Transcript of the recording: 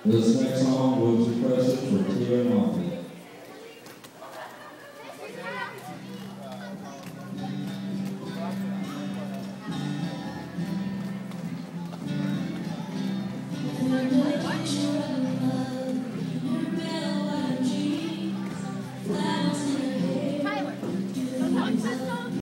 This next song was requested for Tia Moffitt.